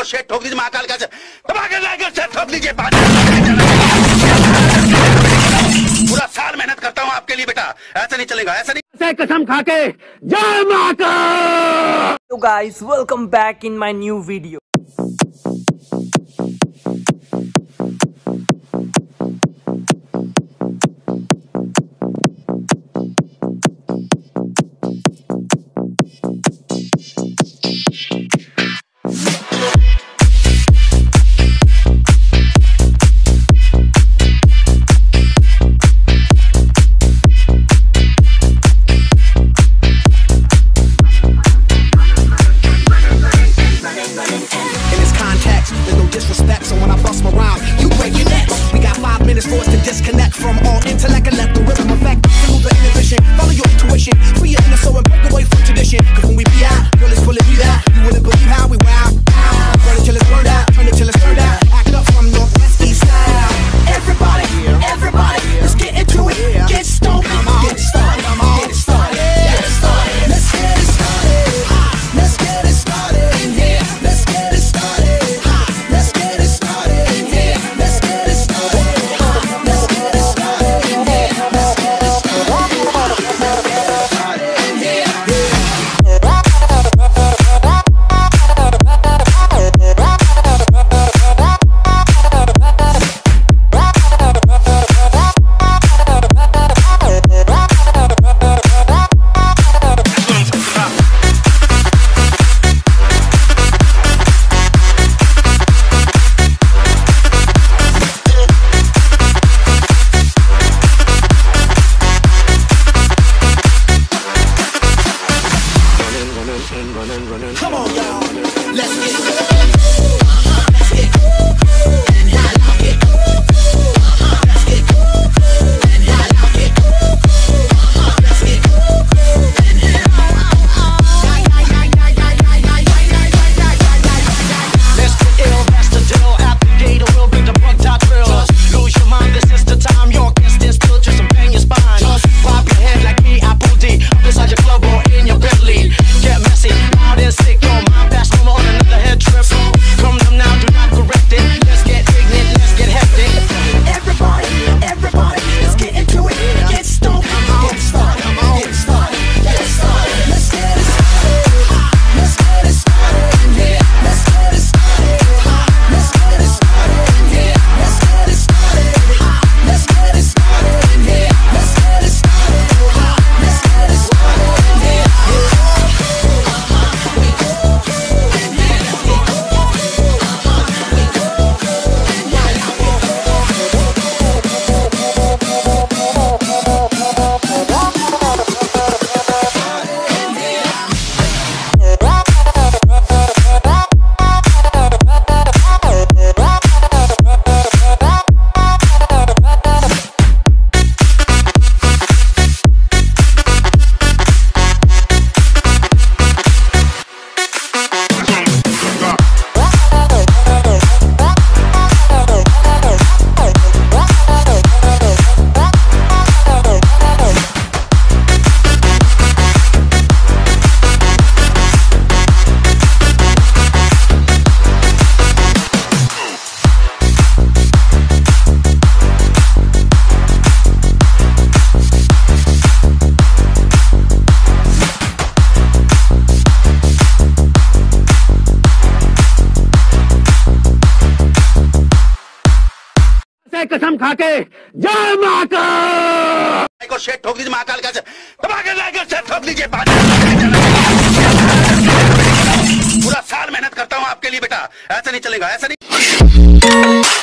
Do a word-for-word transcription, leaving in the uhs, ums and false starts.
को शेट ठोक दीजिए, महाकाल का दबा के लाके शेट ठोक दीजिए। पूरा साल मेहनत करता हूँ आपके लिए बेटा, ऐसा नहीं चलेगा, ऐसा नहीं। कसम खा के जय माता। So guys, welcome back in my new video. Disrespect, so when I bust my rhyme, you break your neck. We got five minutes for us to disconnect from all intellect and let the rhythm affect. Remove the inhibition, follow your intuition, free your inner soul and break away from tradition. Cause when we be out, girl, it's fully be that. You wouldn't believe how we wow. Burn it till it's burned out, turn it till it's turned out. Act up from Northwest East style. Everybody, everybody, let's get into it. Get stoned, get it started, get it started, get it started. Let's get it started. Let's get it started in here. Let's get it started. Come on, y'all. Let's get it. Uh-huh. Let's get it. And how I like it. Uh-huh. Let's get it. And how I like it. Uh-huh. Let's get it. And how let's get ill, that's the deal. After data, we'll bring the bug top drill. Lose your mind, this is the time. Your guest is still just some bang your spine. Just pop your head like me, Apple D. Up inside your club or in your Bentley. Get messy, loud and sick, your mind pass no more on another head trip. Come them now, do not correct it. Let's get ignorant, let's get hectic. Everybody, everybody, let's get into it. Get stoned, get started, get started, get started. Let's get it started. Let's get it started in here. Let's get it started. Let's get it started in here. Let's get it started. Let's get it started in here. Let's get it started. Let's get it started in here. कसम खा के जय माता को शेट ठोक दीजिए, महाकाल का दबा के लाके शेट ठोक दीजिए। पूरा साल मेहनत करता हूँ आपके लिए बेटा, ऐसा नहीं चलेगा, ऐसा नहीं।